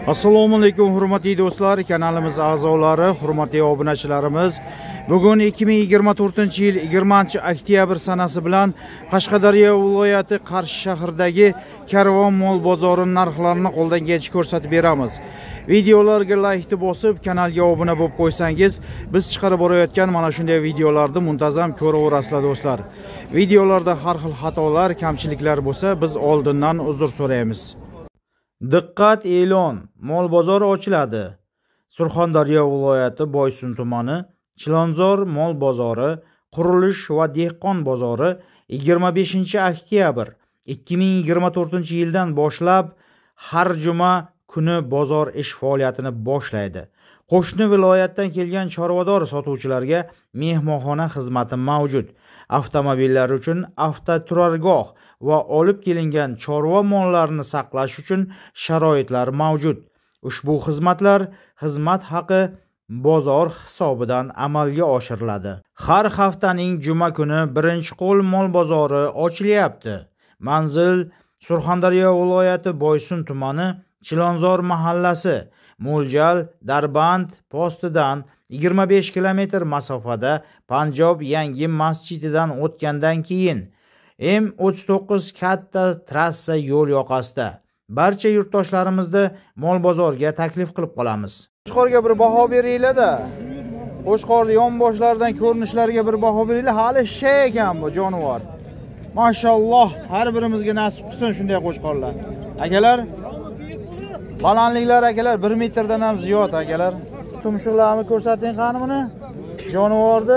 Assalomu alaykum hurmatli do'stlar, kanalimiz a'zolari, hurmatli obunachilarimiz. Bugun 2024-yil 20-oktyabr sanasi bilan Qashqadaryo viloyati Qarshi shahridagi Karvon mol bozori narxlarini qo'ldan kelgancha ko'rsatib beramiz. Videolarga like bosib, kanalga obuna bo'lib qo'ysangiz, biz chiqarib borayotgan mana shunday videolarni muntazam ko'raverasizlar do'stlar. Videolarda har xil xatolar, kamchiliklar bo'lsa, biz oldindan uzr so'raymiz. Diqqat e'lon, mol bozori ochiladi. Surxondaryo viloyati Boysun tumani Chilonzor mol bozori, qurilish va dehqon bozori 25-oktyabr 2024-yildan boshlab har juma kuni bozor ish faoliyatini boshlaydi. Qo'shni viloyatdan kelgan chorvador sotuvchilarga mehmonxona xizmati mavjud. Avtomobillar uchun avtoturargoh va olib kelingan chorva mollarini saqlash uchun sharoitlar mavjud. Ushbu xizmatlar xizmat haqi bozor hisobidan amalga oshiriladi. Har haftaning juma kuni birinchi qo'l mol bozori ochilyapti. Manzil Surxondaryo viloyati Boysun tumani Chilonzor mahallasi. Mo'ljal Darband postidan 25 km masofada Panjob yangi masjididan o'tgandan keyin M39 katta trassa yo'l yoqasida. Barcha yurtdoshlarimizni mol bozorga taklif qilib qolamiz. Qo'shqorga bir baho beringlar-da. Qo'shqorni yonboshlaridan ko'rinishlariga bir baho beringlar. Hali shay ekan bu jonivor. Mashalloh, har birimizga nasib qilsin shunday qo'shqorlar. Akalar, balandliklar akalar 1 metrdan ham ziyod akalar. Tumshuqlarni ko'rsating qani buni. Jonivorni.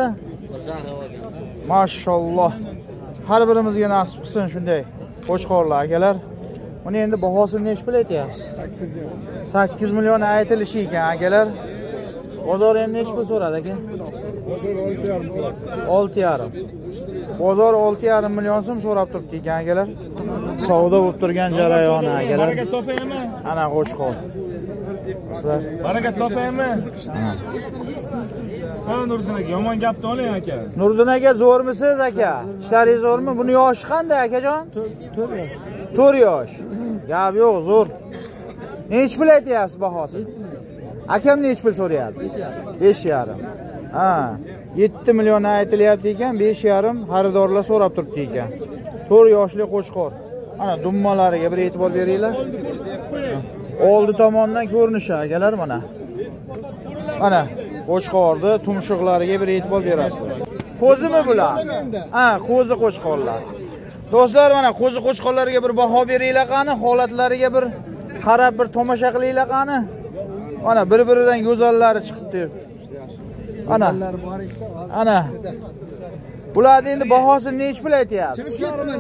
Mashalloh. Har birimizga nasib qilsin shunday qo'shqorlar akalar. Uni endi bahosini nech pul aytyapsiz? 8 million aytilishi ekan akalar. Bozor endi nech pul so'radi aka? Bozor 6,5. Bozor 6,5 million so'm so'rab turibdi ekan akalar. Savdo bo'lib turgan jarayoni akalar. Baraka topaymi? Ana qo'shqor. Sizlar baraka topaymi? Ha, Nurdin aka, yomon gapni oling aka. Nurdin aka, zo'rmisiz aka? Ishlaringiz zo'rmi? Buni yoshi qanday akajon? 4 yosh. 4 yosh. Gap yo'q, zo'r. Nech pul aytyapsiz bahosi? Akam nech pul so'rayapti? 5,5. Ha, 7 million aytilyapti ekan, 5,5 xaridorlar so'rab turibdi ekan. 4 yoshli qo'shqor. Ana dummalariga bir e'tibor beringlar. Oldi tomondan ko'rinishi akalar mana. Mana qo'shqorni tumshuqlariga bir e'tibor berasiz. Qo'zimi bular? Ha, qo'zi qo'shqorlar. Do'stlar, mana qo'zi qo'shqorlarga bir baho beringlar qani, holatlariga bir qarab bir tomosha qilinglar qani. Mana bir-biridan go'zallari chiqibdi. Ana. Ana. Bularning endi bahosini nech pul aytyapsiz?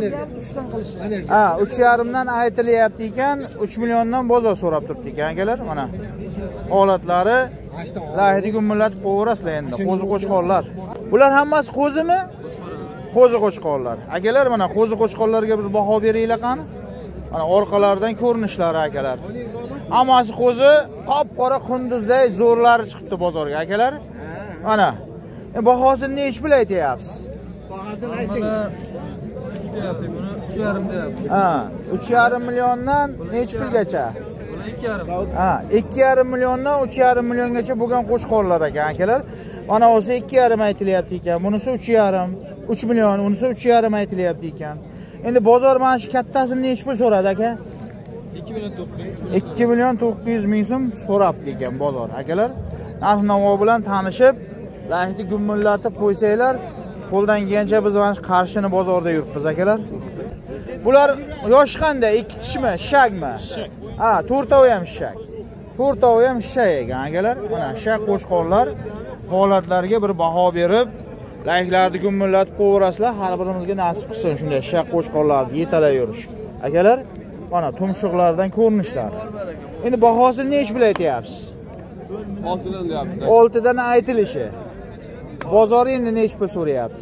3 ha, 3,5 dan aytilyapti ekan, 3 milliondan bozor so'rab turibdi ekan akalar. Mana holatlari lahidi gumillatib qo'yarasizlar endi. Qo'zi qo'shqorlar. Bular hammasi qo'zimi? Qo'zi qo'shqorlar. Akalar, mana qo'zi qo'shqorlarga bir baho beringlar qani. Mana orqalaridan ko'rinishlari akalar. Hammasi qo'zi, qop-qora qunduzday zo'rlari chiqibdi bozorga akalar. Mana. Bahosini nech pul aytyapsiz? Bahosini ayting. 3 deyapti, buni 3,5 deyapti. Ha, 3,5 milliondan nech pulgacha? 2,5. Ha, 2,5 milliondan 3,5 milliongacha bo'lgan qo'shqorlar ekan akalar. Mana o'zi 2,5 aytilyapti ekan. Bunisi 3,5, 3 million, unisi 3,5 aytilyapti ekan. Endi bozor mana shu kattasini nech pul so'radi aka? 2 million 900. 2 million 900 ming so'm so'rabdi ekan bozor akalar. Narx-navo bilan tanishib, lahidi gumillatib qo'ysanglar, qo'ldan kelgancha biz mana Qarshini bozorda yuribmiz akalar. Bular yosh qanday? 2 tishmi, shagmi? Shag. Ha, to'rtovi ham shag. To'rtovi ham shag ekan akalar. Mana shag qo'shqorlar holatlariga bir baho berib, lahidlarni gumillatib qo'yarasizlar. Har birimizga nasib qilsin shunday shag qo'shqorlarni yetalab yurish. Akalar, mana tumshuqlardan ko'rinishlar. Endi bahosini nech pul aytyapsiz? 6 dan deyapti. 6 dan aytilishi. Bozor endi nech pul so'rayapti?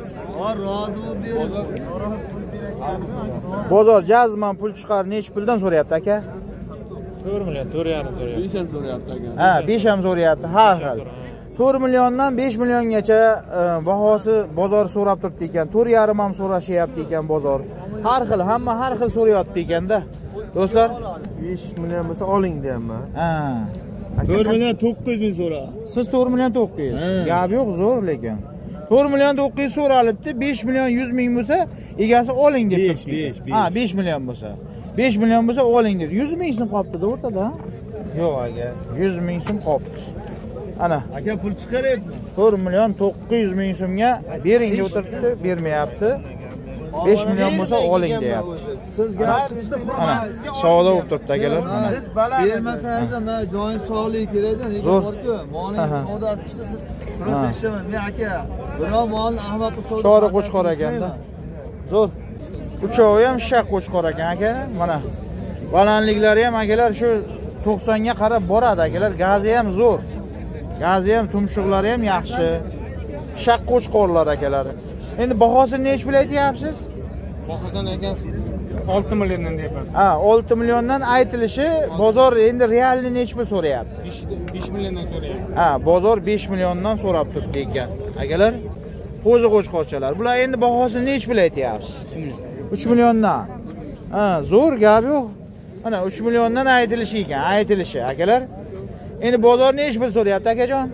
Bozor jazman pul chiqar nech puldan so'rayapti aka? 4 million 4,5 so'rayapti. 5 ham so'rayapti aka. Ha, 5 ham so'rayapti. Har xil. 4 milliondan 5 milliongacha bahosi bozor so'rab turibdi ekan. 4,5 ham so'rashyapti ekan bozor. Har xil, hamma har xil so'rayapti ekanda. Do'stlar, 5 million bo'lsa oling deyapman. ha. 4 million 900 ming so'ra. Siz 4 million 900. Gap yo'q, zo'r lekin. 4 million 900 so'ralibdi, 5 million 100 ming bo'lsa, egasi oling deb turibdi. Ha, 5 million bo'lsa. 5 million bo'lsa oling dedi. 100 ming so'm qolibdi-da o'rtada. Yo'q aka. 100 ming so'm qolibdi. Ana, Aka pul chiqaryapman. 4 million 900 ming so'mga bering deb o'tiribdi, bermayapti. 5 million bo'lsa oling deyapti. Sizga Ana, savdo bo'lib turibdi akalar. Mana. bermasangiz ham joyingiz sog'ligi kerakda, nega Zo'r. borku? Molingiz savdosi pishsa siz prosta ishlamayman. Men aka, biror molni ahmoq qilib savdo. Chori qo'chqor ekanda. Zo'r. Uchovi ham shaq qo'chqor ekan aka. Mana. Balandliklari ham akalar shu 90 ga qarab boradi akalar. Gazi ham zo'r. Gazi ham, tumshuqlari ham yaxshi. Shaq qo'chqorlar akalar. Endi bahosini nech pul aytyapsiz? Bahosan aka 6 milliondan deyapman. Ha, 6 milliondan aytilishi, bozor endi realni nech pul so'rayapti? 5 milliondan so'rayapti. Ha, bozor 5 milliondan so'rab turibdi ekan. Akalar, qo'zi qo'chqorchalar. Bular endi bahosini nech pul aytyapsiz? 3 milliondan. Ha, zo'r gap yo'q. Mana 3 milliondan aytilishi ekan, aytilishi akalar. Endi bozor nech pul so'rayapti akajon?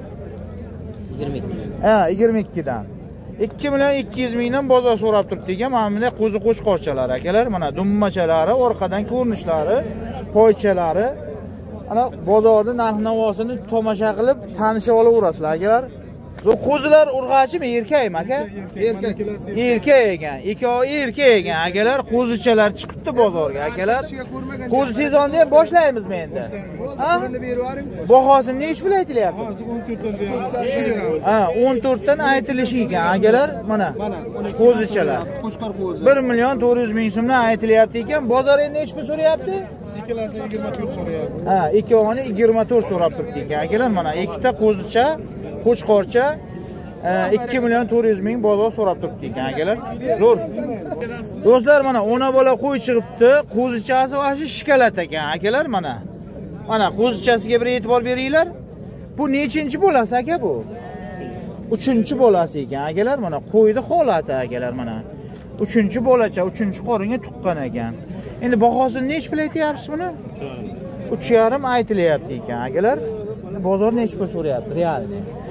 22. Ha, 22 dan. 2 million 200 mingdan bozor so'rab turibdi ekan. Mana bunday qo'zi qo'chqorchalar akalar. Mana dummachalari, orqadan ko'rinishlari, poychalari. Ana bozorda narx-navosini tomosha qilib tanishib olaverasizlar akalar. Zo'r qo'zilar urg'achimi, erkakmi aka? Erkak. Erkak ekan. Ikkovi erkak ekan akalar. Qo'zichalar chiqibdi bozorga akalar. Qo'zi sezonni ham boshlaymiz endi. Ha? Bahosini nech pul aytilyapti? 14 dan deyapman. Ha, 14 dan aytilishi ekan akalar. Mana qo'zichalar. Qo'chqor qo'zi. 1 million 400 ming so'mdan aytilyapti ekan. Bozor endi nech pul so'rayapti? Ikkalasini 24 so'rayapti. Ha, ikkovini 24 so'rab turibdi ekan akalar. Mana ikkita qo'zicha, qo'chqorcha 2 million 400 ming bozor so'rab turibdi ekan akalar. Zo'r. Do'stlar, mana ona bola qo'y chiqibdi. Qo'zichasi va shu shikalat ekan akalar mana. Mana qo'zichasiga bir e'tibor beringlar. Bu nechinchi bolasi aka bu? 3-bolasi ekan akalar. Mana qo'ydi holati akalar mana. 3-bolacha, 3-qoringa tuqqan ekan. Endi bahosini nech pul aytyapsiz buni? 3,5 aytilyapti ekan akalar. Bozor nech pul so'rayapti real?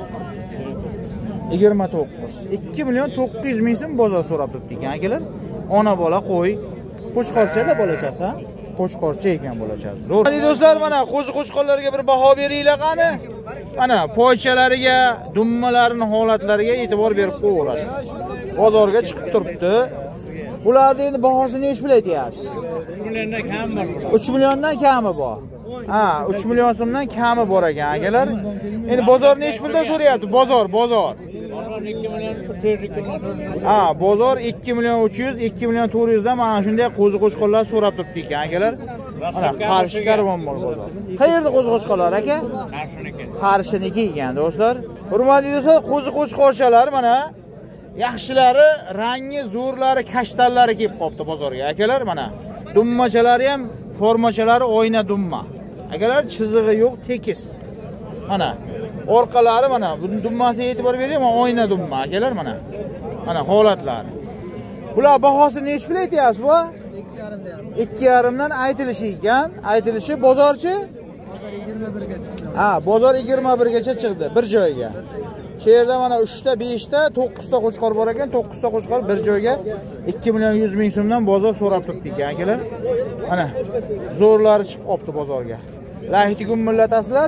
29. 2 million 900 ming so'm bozor so'rab turibdi ekan akalar. Ona bola qo'y. Qo'chqorchada bolachasi, ha? Qo'chqorcha ekan bolachasi. Zo'r. Hadi do'stlar, mana qo'zi-qo'chqorlarga bir baho beringlar qani. Mana poychalariga, dummalarining holatlariga e'tibor berib qo'yinglar. Bozorga chiqib turibdi. Bularning endi bahosini nech pul aytyapsiz? 3 milliondan kam bor. 3 milliondan kami bor. Ha, 3 million so'mdan kami bor ekan akalar. Endi bozor nech puldan so'rayapti? Bozor. Bozor 2 million 300. Ha, bozor 2 million 300, 2 million 400 dan mana shunday qo'zi-qo'chqorlar so'rab turibdi ekan akalar. Mana Qarshi karvon bor bozor. Qayerda qo'zi-qo'chqorlar aka? Qarshiniki. Qarshiniki ekan do'stlar. Hurmatli do'stlar, qo'zi-qo'chqorchalar mana yaxshilari, rangi, zo'rlari, kashtanlari kelib qopti bozorga akalar mana. Dummachalari ham formachalari oyna dumma. Akalar chizig'i yo'q, tekis. Mana orqalari mana bu dummasiga e'tibor bering, mana oyna dumma akalar mana. Mana holatlari. Bular bahosini nech pul aytyapsiz bu? 2,5 deyapman. 2,5 dan aytilishi ekan. Aytilishi bozorchi? Bozor 21 ga chiqdi. Ha, bozor 21 gacha chiqdi bir joyga. Shu yerda mana 3 ta, 5 ta, 9 ta qo'chqor bor ekan. 9 ta qo'chqor bir joyga 2 million 100 ming so'mdan bozor so'rab turibdi ekan akalar. Mana zo'rlari chiqib qopti bozorga. Lahiti gumillatasizlar.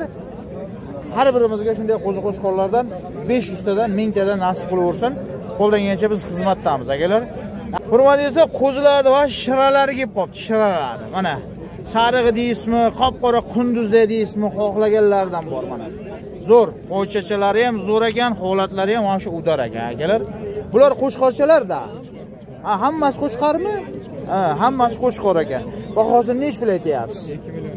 Har birimizga shunday qo'zi-qo'chqorlardan 500 tadan 1000 tadan nasib qilaversin. Qo'ldan kelgancha biz xizmatdamiz akalar. Hurmatli do'stlar, qo'zilarda va shiralari kelib qopti, shiralari. Mana sarig'i deysizmi, qop-qora qunduzda deysizmi, xohlaganlardan bor mana. Zo'r, poychachalari ham zo'r ekan, holatlari ham mana shu udar ekan akalar. Bular qo'chqorchalar-da. Ha, hammasi qo'chqormi? Ha, hammasi qo'chqor ekan. Bahosini nech pul aytyapsiz?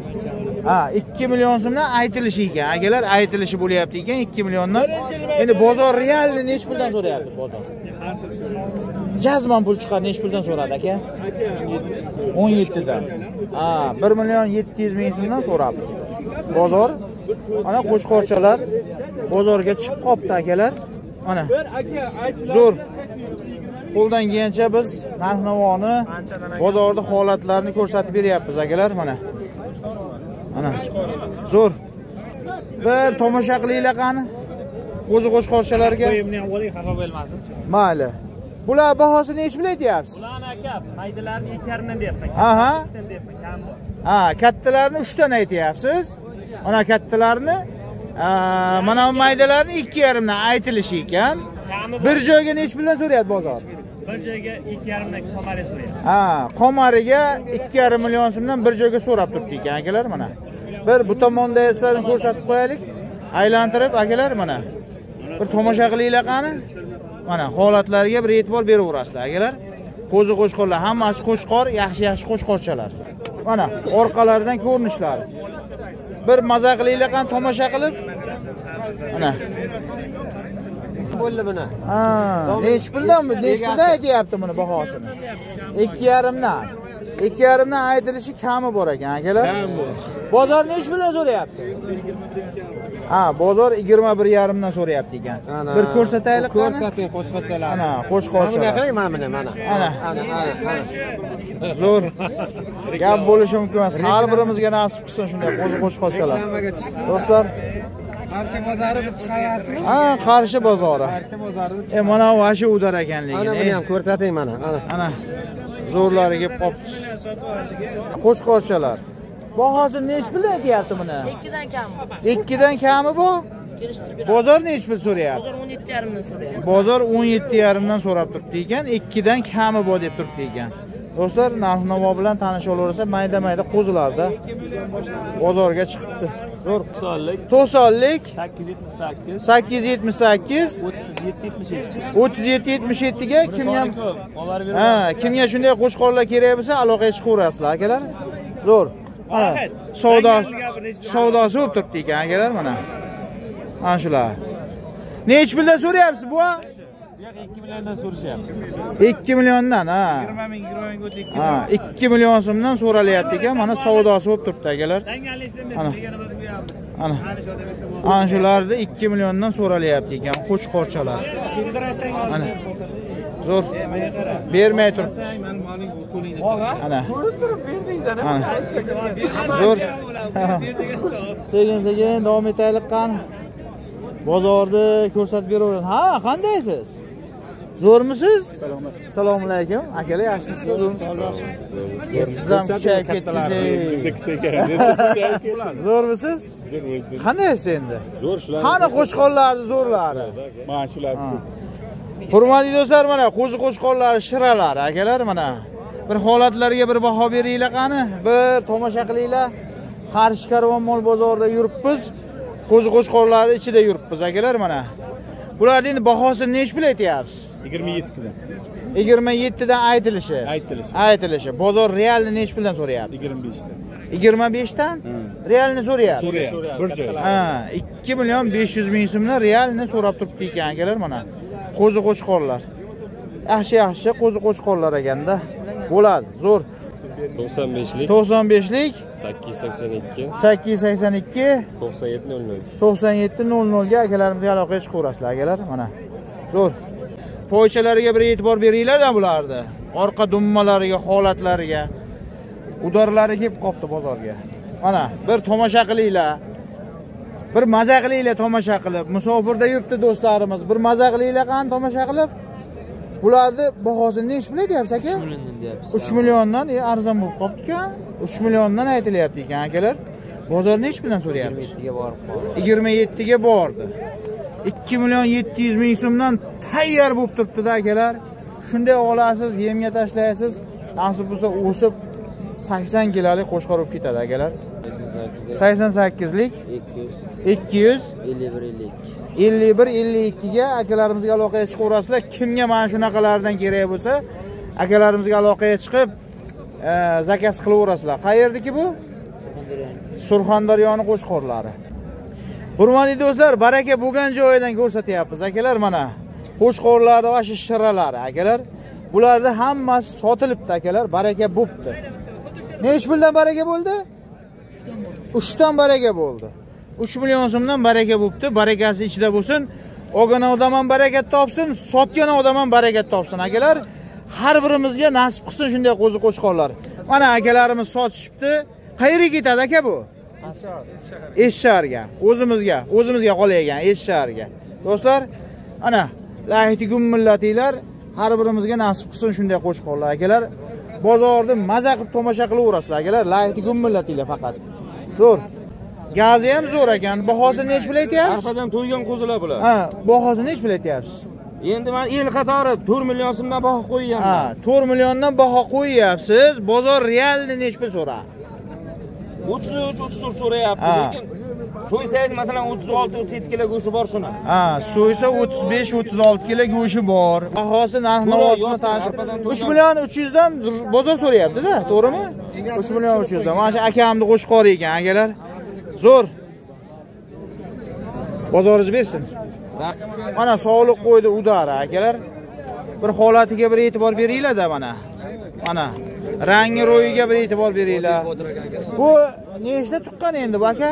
Ha, 2 million so'mdan aytilishi ekan. Akalar aytilishi bo'lyapti ekan 2 milliondan. Endi bozor realni nech puldan so'rayapti bozor? Jazman pul chiqar nech puldan so'radi aka? 17 dan. Ha, 1 million 700 ming so'mdan so'rabdi. Bozor mana qo'ldan kelgancha biz narx-navoni, bozorda holatlarni ko'rsatib beryapmiz akalar mana. Mana. Zo'r. Bir tomosha qilinglar qani. O'zi qo'shqorchalarga. Qo'yimni ham oling, xafa bo'lmasin. Mayli. Bular bahosini nech pul aytyapsiz? Bularni aka, maydalarni 2,5 dan deyapman. Aha. 3 dan deyapman, kam bor. Ha, kattalarni 3 dan aytyapsiz. Mana kattalarni, mana bu maydalarni 2,5 dan aytilishi ekan. Bir joyga nech puldan so'rayapti bozor? Bir joyga 2,5 dan qomari so'rayapti. Ha, qomariga 2,5 million so'mdan bir joyga so'rab turibdi ekan akalar mana. Bir bu tomonda eslarni ko'rsatib qo'yaylik. Aylantirib akalar mana. Bir tomosha qilinglar qani. Mana holatlariga bir e'tibor beraverasizlar akalar. Qo'zi qo'shqorlar hammasi qo'shqor, yaxshi qo'shqorchalar. Mana orqalaridan ko'rinishlari. Bir maza qilinglar qani tomosha qilib. Mana. Bo'ldi buni. Ha, nech puldan aytyapti buni bahosini? 2,5 dan. 2,5 dan aytilishi kami bor ekan akalar. Bozor nech puldan so'rayapti? Ha, bozor 21,5 dan so'rayapti ekan. Bir ko'rsataylik qani? Ko'rsating qo'shqorchalar. Ana, qo'shqorchalar. Mana qarang, mana buni, mana. Ana. Zo'r. Gap bo'lishi mumkin emas. Har birimizga nasib qilsin shunday qo'shqorchalar. Do'stlar, Qarshi bozori deb chiqarasizmi? ha, Qarshi bozori. Qarshi bozori. Mana bu ashi udar ekanligini. Ana buni ham ko'rsating mana. Ana. Zo'rlari kelib qopti. Qo'shqorchalar. Bahosi nech puldan aytyapti buni? 2 dan kam. 2 dan kami bu? Bozor nech pul so'rayapti? Bozor 17,5 dan so'rayapti. Bozor 17,5 dan so'rab turibdi ekan, 2 dan kami bor deb turibdi ekan. Do'stlar, narx-navo bilan tanisha olaversa, mayda-mayda qo'zilarda bozorga chiqibdi. Zo'r. 90lik 878 878 3777 ga kimga kimga shunday qo'shqorlar kerak bo'lsa, aloqaga chiqaverasizlar akalar. Zo'r. Mana savdosi bo'lib turibdi ekan akalar mana. Mana shular. Nech puldan so'rayapsiz bu? 2 milliondan so'rashyapti. 2 milliondan, ha. 20 ming o'tdi 2. Ha, 2 million so'mdan so'ralyapti ekan. Mana savdosi bo'lib turibdi akalar. Ana. Ana shularda 2 milliondan so'ralyapti ekan qo'shqorchalar. Ana. Zo'r. Bermay turibdi. Ana. Ana. Zo'r. Sekin davom etaylik qani. Bozorni ko'rsatib beraveradi. Ha, qandaysiz? Zo'rmisiz? Assalomu alaykum. Akalar, yaxshimisizlar? Zo'rmisiz? Siz ham kuchayib ketdingiz. Zo'rmisiz? Qandaysiz endi? Zo'r shular. Qani qo'shqorlarni zo'rlari? Mana shular. Hurmatli do'stlar, mana qo'zi qo'shqorlari shiralari akalar mana. Bir holatlarga bir baho beringlar qani. Bir tomosha qilinglar. Qarshi karvon mol bozorida yuribmiz. Qo'zi qo'shqorlari ichida yuribmiz akalar mana. Bularning endi bahosini nech pul aytyapsiz? 27 dan. 27 dan aytilishi. Aytilishi. Bozor realni nech puldan so'rayapti? 25 dan. 25 dan? Realni so'rayapti. Bir joy. Ha, 2 million 500 ming so'mdan realni so'rab turibdi ekan akalar mana. Qo'zi qo'shqorlar. Yaxshi qo'zi qo'shqorlar ekanda. Bo'ladi, zo'r. 95lik 95lik 882 882 9700 9700 ga akalarimizga aloqaga chiqaverasizlar akalar mana. Zo'r. Poychalariga bir e'tibor beringlar-da bularni. Orqa dummalariga, holatlariga. Udorlari kelib qopti bozorga. Mana bir tomosha qilinglar. Bir maza qilinglar tomosha qilib. Musofirda yuribdi do'stlarimiz. Bir maza qilinglar qani tomosha qilib. Bularni bahosini nech pul deyapsiz aka? 3 milliondan deyapsiz. 3 milliondan arzon bo'lib qopti-ku. 3 milliondan aytilyapti ekan akalar. Bozor nech puldan so'rayapti? 27 ga borib qoldi. 27 ga bordi. 2 million 700 ming so'mdan tayyor bo'lib turibdi-da akalar. Shunday olasiz, yemga tashlaysiz, nasib bo'lsa o'sib 80 kilolik qo'shqor bo'lib ketadi akalar. 88lik 200 51-52 ga akalarimizga aloqaga chiqaverasizlar. Kimga mana shunaqalardan kerak bo'lsa, akalarimizga aloqaga chiqib zakaz qilaverasizlar. Qayerdiki bu? Surxondaryoning qo'shqorlari. Hurmatli do'stlar, baraka bo'lgan joyidan ko'rsatyapmiz akalar mana. Qo'shqorlari va shiralari akalar. Bularda hammasi sotilibdi akalar, baraka bo'pti. Nech puldan baraka bo'ldi? 3 dan baraka bo'ldi. 3 million so'mdan baraka bo'pti. Barakasi ichida bo'lsin. olgan odam ham barakat topsin, sotgan odam ham barakat topsin akalar. Har birimizga nasib qilsin shunday qo'zi qo'chqorlar. Mana akalarimiz sotishibdi. Qayerga ketadi aka bu? Eshsharga. O'zimizga qolagan Eshsharga. Do'stlar, ana lahtigum millatinglar, har birimizga nasib qilsin shunday qo'chqorlar akalar. Bozorda maza qilib tomosha qilaverasizlar akalar. Lahtigum millatinglar faqat. Zo'r. Gazi ham zo'r ekan. Bahosini nech pul aytyapsiz? Arqadan to'ygan qo'zilar bular. Ha, bahosini nech pul aytyapsiz? Endi men el qatori 4 million so'mdan baho qo'yganman. Ha, 4 milliondan baho qo'yyapsiz. Bozor realni nech pul so'ra? 33-34 so'rayapti, lekin so'ysangiz masalan 36-37 kilo go'shi bor shuna. Ha, so'ysa 35-36 kilo go'shi bor. Bahosi narx-navosini tanishib 3 million 300 dan bozor so'rayapti-da, to'g'rimi? 3 million 300 dan. Mana shu akamni qo'shqori ekan, akalar. Zo'r. Bozoringiz bersin. Mana sog'liq qo'ydi udara akalar. Bir holatiga bir e'tibor beringlar-da mana. Mana rangi ro'yiga bir e'tibor beringlar. Bu nechta tuqqan endi bu aka?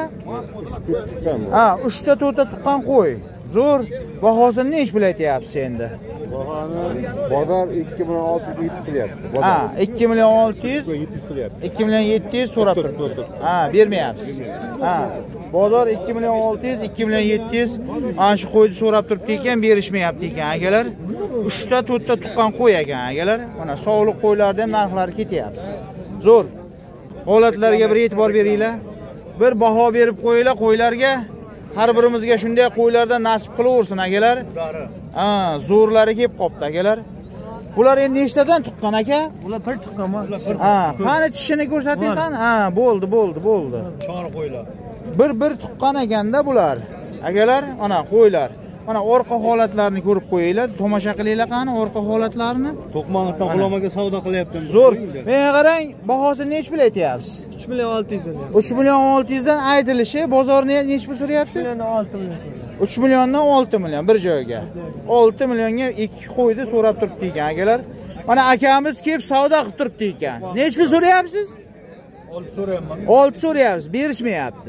Ha, 3 ta 4 ta tuqqan qo'y. Zo'r. Bahosini nech pul aytyapsiz endi? Bahoni bozor 2 million 600 qilyapti. Ha, 2 million 600 2 million 700 so'rab turibdi. Ha, bermayapsiz. Ha, bozor 2 million 600 2 million 700 ana shu qo'yni so'rab turibdi ekan, berishmayapti ekan akalar. 3 ta 4 ta tuqqan qo'y ekan akalar. Mana sog'liq qo'ylarda ham narxlari ketyapti. Zo'r. Holatlarga bir e'tibor beringlar. Bir baho berib qo'yinglar qo'ylarga. Har birimizga shunday qo'ylardan nasib qilaversin akalar. Ha, zo'rlari kelib qopti akalar. Bular endi nechtadan tuqqan aka? Bular bir tuqqanmi? Ha, qani tishini ko'rsating qani? Ha, bo'ldi. Chor qo'ylar. Bir tuqqan ekanda bular. Akalar, ana qo'ylar. Mana orqa holatlarini ko'rib qo'yinglar, tomosha qilinglar qani orqa holatlarini. To'qmoqdan Qulomaga savdo qilyaptim. Zo'r. Menga qarang, bahosini nech pul aytyapsiz? 3 million 600 dan. 3 million 600 dan aytilishi, bozorni nech pul so'rayapti? 6 million. 3 milliondan 6 million bir joyga. 6 millionga 2 qo'ydi so'rab turibdi ekan akalar. Mana akamiz kelib savdo qilib turibdi ekan. Nech pul so'rayapsiz? 6 so'rayapman. 6 so'rayapsiz, berishmayapti.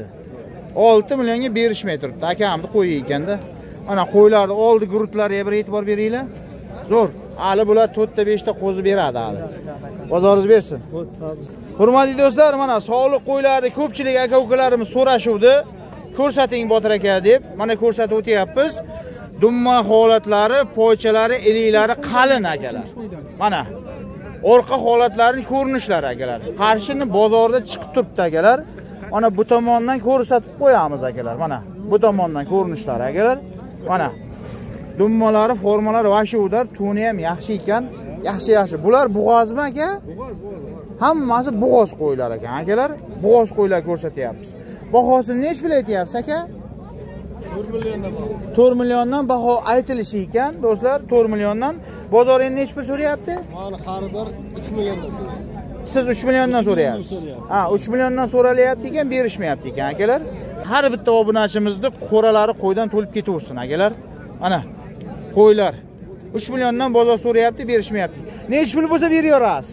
6 millionga berishmay turibdi. Akamni qo'yi ekanda. Mana qo'ylarni oldi gurutlariga bir e'tibor beringlar. Zo'r. Hali bular 4 ta 5 ta qo'zi beradi hali. Bozoringiz bersin. Hurmatli do'stlar, mana sog'liq qo'ylarni ko'pchilik aka-ukalarimiz so'rashuvdi. Ko'rsating Botir aka deb, mana ko'rsatib o'tyapmiz. Dumma holatlari, poychalari, iliklari qalin akalar. Mana orqa holatlarining ko'rinishlari akalar. Qarshini bozorda chiqib turibdi akalar. Mana bu tomondan ko'rsatib qo'yamiz akalar. Mana bu tomondan ko'rinishlari akalar. Mana dummalari, formalari va shu udar, tuni ham yaxshi ekan. Yaxshi. Bular bug'ozmi aka? Bug'oz. Hammasi bug'oz qo'ylar ekan akalar. Bug'oz qo'ylar ko'rsatyapmiz. Bahosini nech pul aytyapsiz aka? 4 milliondan baho. 4 milliondan baho aytilishi ekan, do'stlar, 4 milliondan. Bozor endi nech pul so'rayapti? Mana xaridor 3 milliondan so'rayapti. Siz 3 milliondan so'rayapsiz. Ha, 3 milliondan so'ralyapti ekan, berishmayapti ekan akalar. Har bitta obunachimizni qo'ralari qo'ydan to'lib ketaversin akalar. Mana qo'ylar 3 milliondan bozor so'rayapti, berishmayapti. Nech pul bo'lsa beraverasiz?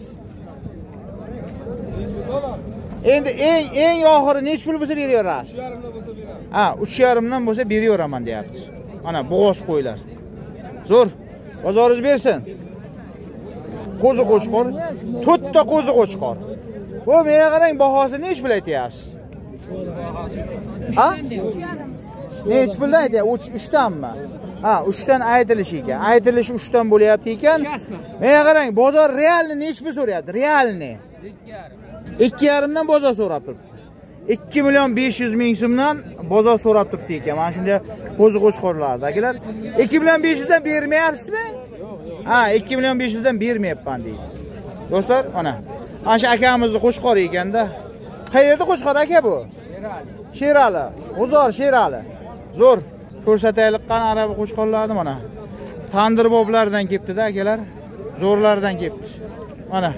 Endi eng oxiri nech pul bo'lsa beraverasiz? 3,5 ha, 3,5 dan bo'lsa beraveraman deyapti. Mana bug'oz qo'ylar. Zo'r. Bozoringiz bersin. Qo'zi qo'chqor, 4 ta qo'zi qo'chqor. Bu menga qarang, bahosini nech pul aytyapsiz? Ha? Nech puldan aytyapsiz? 3 danmi? Ha, 3 dan aytilishi ekan. Aytilishi 3 dan bo'lyapti ekan. Menga qarang, bozor realni nech pul so'rayapti? Realni 2,5 dan bozor so'rab turibdi. 2 million 500 ming so'mdan bozor so'rab turibdi ekan. Mana shunday qo'zi qo'chqorlar akalar. 2 million 500 dan bermayapsizmi? Ha, 2 million 500 dan bermayapman deydi. Do'stlar, mana shu akamizni qo'chqori ekanda. Qayerda qo'chqor aka bu? Sherali. G'uzor Sherali. Zo'r. Ko'rsataylik qani arabi qo'chqorlarni mana. Tandirboblardan kelibdi-da akalar. Zo'rlardan kelibdi. Mana.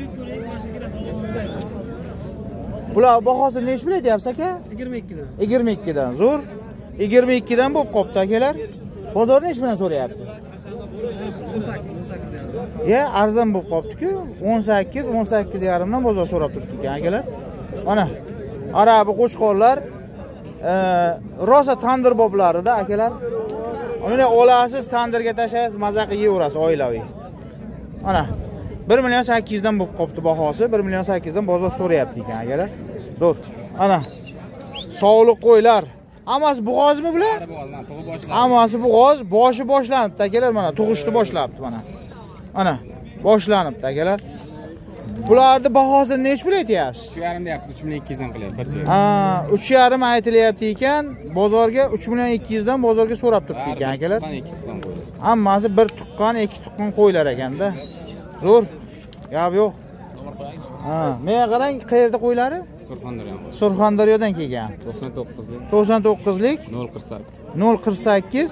Bular bahosini nech pul aytyapsiz aka? 22 dan. 22 dan. Zo'r. 22 dan bo'lib qopti akalar. Bozor nech bilan so'rayapti? 18. Ya, arzon bo'lib qopti-ku. 18,5 dan bozor so'rab turibdi ekan akalar. Mana arabi qo'chqorlar rosa tandirboblarida akalar. Uni olasiz, tandirga tashlaysiz, maza qilib yeyverasiz oilaviy. Mana 1.8 dan bo'lib qopti bahosi. 1.8 dan bozor so'rayapti ekan akalar. Zo'r. Ana. Sog'liq qo'ylar. Hammasi bo'g'ozmi bular? Hammasi bo'g'oz, boshi boshlanibdi akalar mana, tug'ishni boshlabdi mana. Ana, boshlanibdi akalar. Bularni bahosini nech pul aytyapsiz? 3.5 deyapsiz, 3.200 dan qilyapti. Ha, 3.5 aytilyapti ekan, bozorga 3.200 dan bozorga so'rab turibdi ekan akalar. Hammasi bir tuqqan, ikki tuqqan qo'ylar ekanda. Zo'r. Gap yo'q. Ha, menga qarang, qayerda qo'ylari? Surxondaryodan kelgan. 99lik 048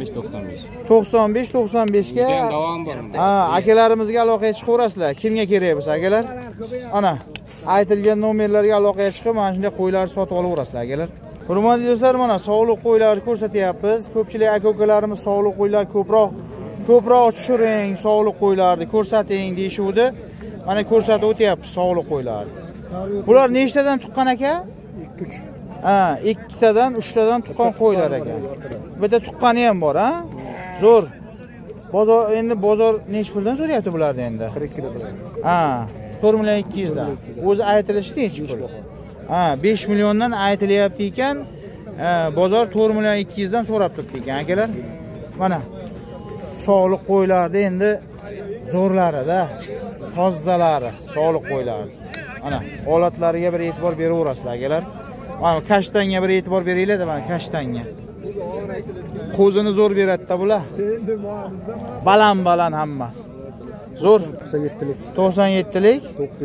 95 ga davom bor. Ha, akalarimizga aloqaga chiqaverasizlar. Kimga kerak bo'lsa akalar? Ana, aytilgan nomerlarga aloqaga chiqib, mana shunday qo'ylarni sotib olaverasizlar akalar. Hurmatli do'stlar, mana sog'liq qo'ylarni ko'rsatyapmiz. Ko'pchilik aka-ukalarimiz sog'liq qo'ylar ko'proq tushiring, sog'liq qo'ylarni ko'rsating deyishuvdi. Mana ko'rsatib o'tyapmiz sog'liq qo'ylarni. Bular nechtadan tuqqan aka? 2-3. Ha, 2tadan, 3tadan tuqqan qo'ylar ekan. Bitta tuqqani ham bor, ha? Zo'r. Bozor nech puldan so'rayapti bularni endi? 42 dan. Ha, 4.200 dan. O'zi aytilishi nech pul? Ha, 5 milliondan aytilyapti ekan, bozor 4.200 dan so'rab turibdi ekan akalar. Mana sog'liq qo'ylarni endi zo'rlarida, tozalari, sog'liq qo'ylarni. Ana, holatlariga bir e'tibor beraverasizlar akalar. Mana kashtanga bir e'tibor beringlar-da, mana kashtanga. Qo'zini zo'r beradi-da bular. Baland hammasi. Zo'r. 97lik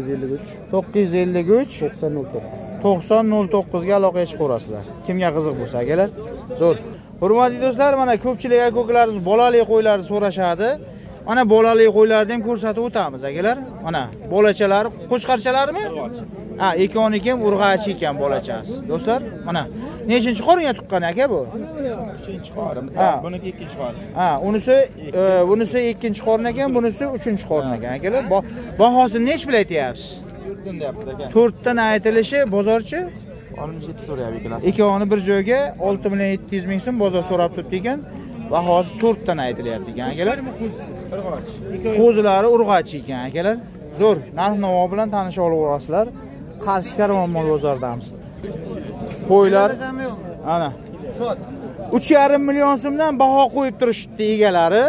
953 9009 ga aloqaga chiqaverasizlar. Kimga qiziq bo'lsa akalar. Zo'r. Hurmatli do'stlar, mana ko'pchilik aka-ukalarimiz bolali qo'ylarni so'rashadi. Mana bolali qo'ylarni ham ko'rsatib o'tamiz akalar. Mana bolachalari, qo'chqarchalarmi? Ha, ikkovniki ham urg'achi ekan bolachasi. Do'stlar, mana nechinchi qoringa tuqqan aka bu? 3-chi qorin. Buniki 2-chi qorin. Ha, bunisi 2-chi qorin ekan, bunisi 3-chi qorin ekan akalar. Bahosini nech pul aytyapsiz? 4 dan deyapti aka. 4 dan aytilishi, bozorchi 67 so'rayapti ikkalasi. ikkovini bir joyga 6.700 ming so'm bozor so'rab turibdi ekan. Bahosi 4 dan aytilyapti ekan akalar. Qo'zilari urg'achi ekan akalar. Zo'r, narx-navo bilan tanisha olaverasizlar. Qarshi Karvon mol bozoridamiz. Qo'ylar ana 3.5 million so'mdan baho qo'yib turishdi egalari.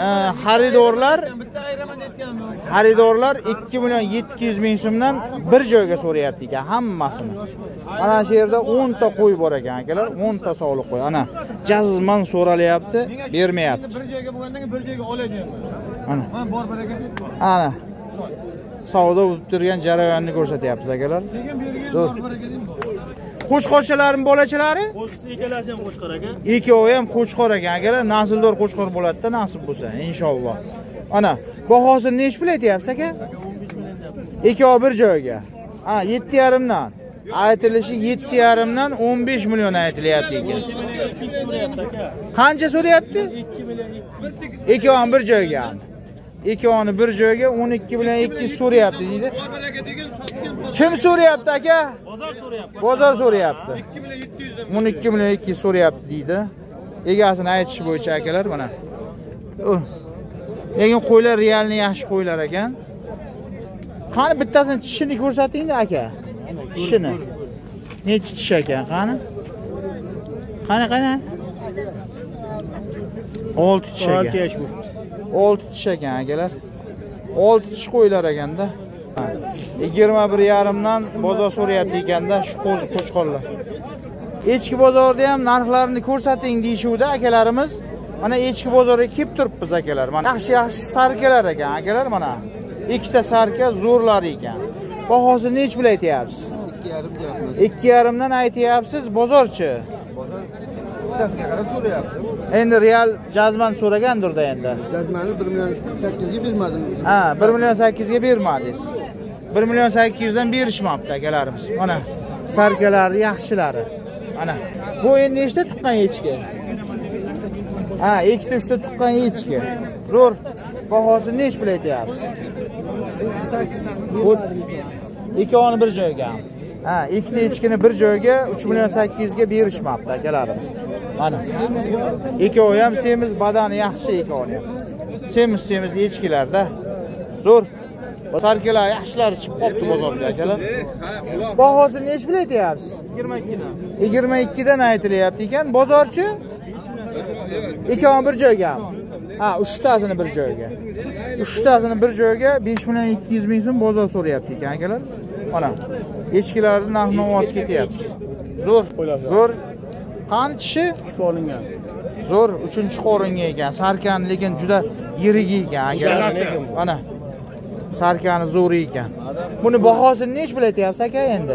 Xaridorlar 2 million 700 ming so'mdan bir joyga so'rayapti ekan hammasini. Mana shu yerda 10 ta qo'y bor ekan akalar, 10 ta sog'liq qo'y. Ana jazman so'ralyapti, bermayapti. Bir joyga bo'lgandan keyin bir joyga oladigan. Ana. Mana bor baraka. Ana. Savdo o'tib turgan jarayonni ko'rsatyapmiz akalar. Zo'r. Qo'chqorchalarning bolachalari? Ikkalasi ham qo'chqor aka. Ikkovi ham qo'chqor ekan akalar, nasldor qo'chqor bo'ladi-da, nasib bo'lsa, inshaalloh. Ana, bahosini nech pul aytyapsiz aka? Ikkovi bir joyga. Ha, 7.5 dan. Aytilishi 7.5 dan 15 million aytilyapti ekan. Qancha so'rayapti? 2 million 200. Ikkovini bir joyga. Ikkovini bir joyga 12 bilan 200 so'rayapti deydi. Kim so'rayapti aka? Bozor so'rayapti. Bozor so'rayapti. 12 million 200 so'rayapti deydi. Egasini aytishi bo'yicha akalar mana. Lekin qo'ylar realni yaxshi qo'ylar ekan. Qani bittasini tishini ko'rsating-da aka. Tishini. Necha tish ekan, qani? Qani? 6 tish ekan. 6 tish ekan akalar. 6 tish qo'ylar ekanda. 21.5 dan bozor so'rayapti ekanda shu qo'chqorlar. Echki bozorda ham narxlarini ko'rsating deyshuvda akalarimiz. Mana echki bozoriga kelib turibmiz akalar. Mana yaxshi sarkalar ekan akalar mana. Ikkita sarka zo'rlar ekan. Bahosini nech pul aytyapsiz? 2.5 deyapmiz. 2.5 dan aytyapsiz, bozorchi. Bozor istatiga qarab so'rayapti. Endi real jazman so'ragandir-da endi. Jazmani 1.8 ga bermadim. Ha, 1.8 ga bermadingiz. 1.8 dan berishmabdi akalarimiz. Mana sarkalar yaxshilari. Mana bu endi nechta tuqqan echki? Ha, 2-3 ta tuqqan echki. Zo'r. Bahosini nech pul aytyapsiz? 38. Ikkovini bir joyga. Ha, ikkita echkini bir joyga 3 million 800 ga berishmoqda akalarimiz. Mana. Ikkovi ham semiz, badani yaxshi ikkovi ham. Semiz echkilarda. Zo'r. Sarkalar yaxshilar chiqib qopti bozorga akalar. Bahosini nech pul aytyapsiz? 22 dan. 22 dan aytilyapti ekan. Bozorchi? Ikkovi bir joyga. Ha, 3tasini bir joyga. 3tasini bir joyga 5 million 200 ming so'm bozor so'rayapti ekan akalar. Mana. Echkilarning narx-navosi ketyapti. Zo'r. Qancha? 3 olingan. Zo'r, 3-qo'ringa ekan. Sarkani lekin juda yirik ekan akalar. Mana. Sarkani zo'r ekan. Buni bahosini nech pul aytyapsiz aka endi?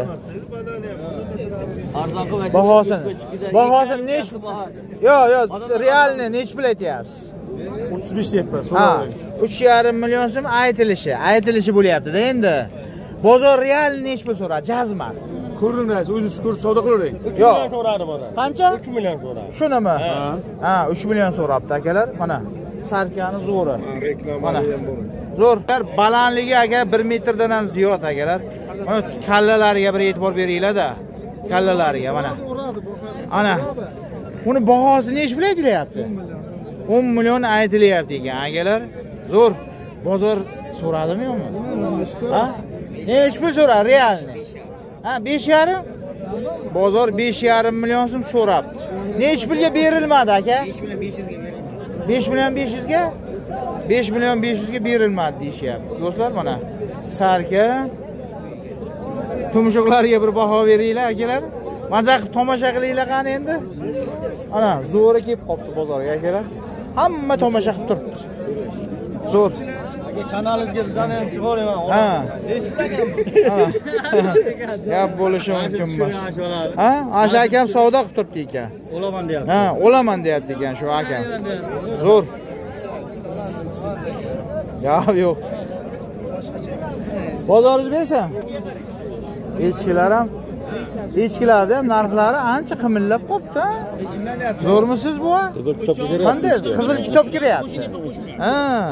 Bahosini nech? Yo'q, realni nech pul aytyapsiz? 35 deyapman. Ha, 3,5 million so'm aytilishi bo'lyapti-da endi. Bozor real nech pul so'radi? Jazman. Ko'rinasiz, o'zingiz ko'rib savdo qilavering. 3 million so'radi bana. Qancha? 3 million so'radi. Shunimi? Ha, 3 million so'rabdi akalar. Mana sarkani zo'ri. Mana. Zo'r. Balandligi aka 1 metrdan ham ziyod akalar. Mana kallalariga bir e'tibor beringlar-da. Kallalariga mana. Ana. Uni bahosi nech pul aytilyapti? 10 million aytilyapti ekan akalar. Zo'r. Bozor so'radimi yo'qmi? Ha? Nech pul so'radi realni? Ha, 5,5? Bozor 5,5 million so'm so'rabdi. Nech pulga berilmadi aka? 5 million 500 ga? 5 million 500 ga berilmadi deyishyapti. Do'stlar mana sarka tumshuqlariga bir baho beringlar akalar. Maza qilib tomosha qilinglar qani endi. Ana zo'ri kelib qopti bozorga akalar. Hamma tomosha qilib turibdi. Zo'r. Kanalingizga bizani ham chiqaraman. Ha. Gap bo'lishi mumkin emas. Ha? Asha akam savdo qilib turibdi ekan. Olaman deyapti. Ha, olaman deyapti ekan shu akam. Zo'r. Yo'q. Bozoringiz bersam. Echkilarda ham narxlari ancha qimillab qopti. Zo'rmisiz bu? Qizil kitobga kerak. Qanday? Qizil kitob kiryapti. Ha.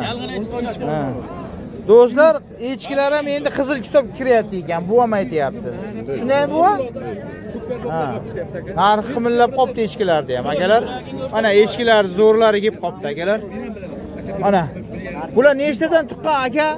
Do'stlar, echkilar ham endi qizil kitob kiryapti ekan. Bu ham aytayapti. Shunday bu? Ha. Narx qimillab qopti echkilarda ham akalar. Mana echkilar zo'rlari kelib qopti akalar. Mana. Bular nechtadan tuqqan aka?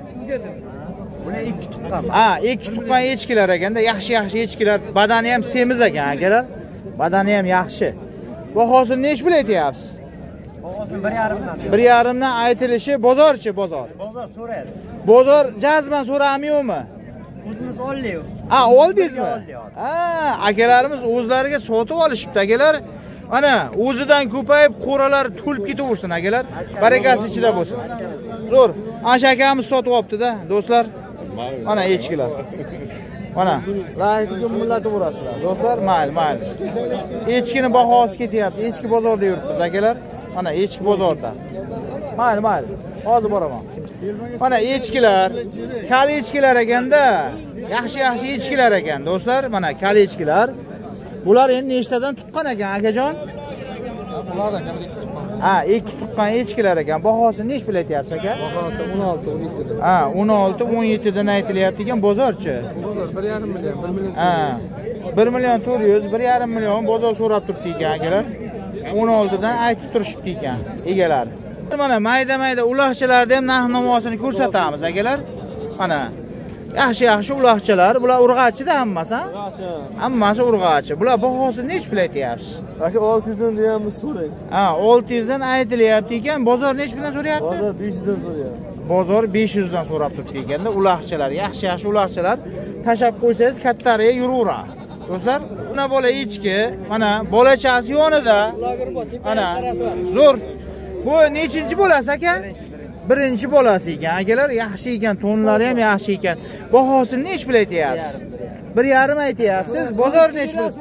Bular 2 tuqqan. Ha, 2 tuqqan echkilar ekanda, yaxshi echkilar, badani ham semiz ekan akalar. Badani ham yaxshi. Bahosini nech pul aytyapsiz? Bahosini 1,5 dan. 1,5 dan aytilishi bozorchi bozor. Bozor so'raydi. Bozor jazman so'ramiymi? O'zimiz oldik. Ha, oldingizmi? Ha, akalarimiz o'zlariga sotib olishibdi akalar. Mana o'zidan ko'payib qo'ralar to'lib ketaversin akalar. Barakasi ichida bo'lsin. Zo'r. Asha akamiz sotib olibdi-da, do'stlar. Mana echkilar. Mana laytga millataverasizlar. Do'stlar, mayli. Echkini bahosi ketyapti. Echki bozorda yuribmiz akalar. Mana echki bozorda. Mayli. Hozir boraman. Mana echkilar, kali echkilar ekanda, yaxshi echkilar ekan, do'stlar. Mana kali echkilar. Bular endi nechtadan tuqqan ekan, akajon? Ulardan kamida 2 tuqqan. Ha, 2 tuqqan echkilar ekan. Bahosini nech pul aytyapsiz aka? Bahosi 16-17 dan. Ha, 16-17 dan aytilyapti ekan, bozorchi. Bozor 1,5 million, 1 million. Ha. 1 million 400, 1,5 million bozor so'rab turibdi ekan akalar. 16 dan aytib turishibdi ekan egalar. Mana mayda uloqchalarda ham narx-navosini ko'rsatamiz akalar. Mana yaxshi uloqchalar, bular urg'achida hammasi, ha? Hammasi urg'achi. Bular bahosini nech pul aytyapsiz? Aka 600 dan deyapmiz so'rang. Ha, 600 dan aytilyapti ekan. Bozor nech puldan so'rayapti? Bozor 500 dan so'rayapti. Bozor 500 dan so'rab turibdi ekanda. Uloqchalar, yaxshi uloqchalar tashab qo'ysangiz kattariga yuraveradi. Do'stlar, mana bola echki, mana bolachasi yonida. Mana zo'r. Bu nechinchi bolasi aka? Birinchi bolasi ekan akalar, yaxshi ekan, tonlari ham yaxshi ekan. Bahosini nech pul aytyapsiz? 1,5 aytyapsiz. Bozor nech pul?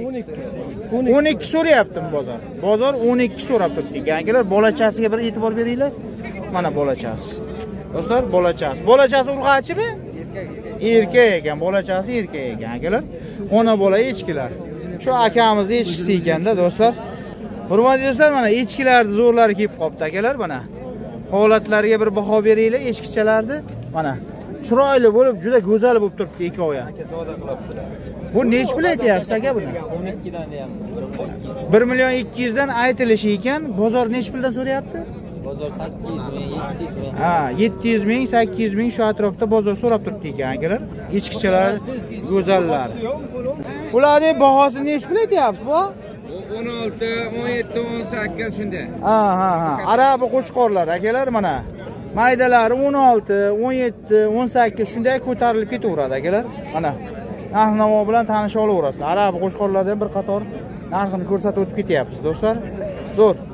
12 so'rayaptim bozor. Bozor 12 so'rab turibdi ekan akalar. Bolachasiga bir e'tibor beringlar. Mana bolachasi. Do'stlar, bolachasi. Bolachasi urg'achimi? Erkak ekan, bolachasi erkak ekan akalar. Ona bola echkilar. Shu akamizning echkisi ekanda, do'stlar. Hurmatli do'stlar, mana echkilarning zo'rlari kelib qopti akalar, mana. Holatlariga bir baho beringlar echkichalarni. Mana chiroyli bo'lib, juda go'zal bo'lib turibdi ikkovi ham. Aka savdo qilibdilar. Bu nech pul aytyapsiz aka buni? 12 dan deyapti. 1 million 200 dan aytilishi ekan, bozor nech puldan so'rayapti? Bozor 800 ming, 700 ming. Ha, 700 ming, 800 ming shu atrofda bozor so'rab turibdi ekan akalar. Echkichalar, go'zallar. Ularning bahosi nech pul aytyapsiz bu? 16, 17, 18 shunday. Ha. Arabi qo'chqorlar akalar mana. Maydalari 16, 17, 18 shunday ko'tarilib ketaveradi akalar. Mana narx-navo bilan tanisha olaverasizlar. Arabi qo'chqorlardan bir qator narxini ko'rsatib o'tib ketyapmiz do'stlar. Zo'r.